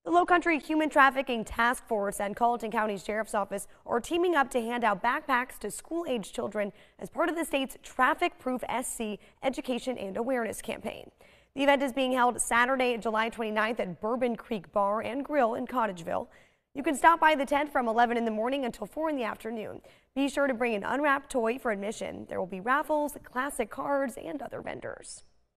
The Lowcountry Human Trafficking Task Force and Colleton County Sheriff's Office are teaming up to hand out backpacks to school-age children as part of the state's Traffic Proof SC education and awareness campaign. The event is being held Saturday, July 29th at Bourbon Creek Bar and Grill in Cottageville. You can stop by the tent from 11 in the morning until 4 in the afternoon. Be sure to bring an unwrapped toy for admission. There will be raffles, classic cards, and other vendors.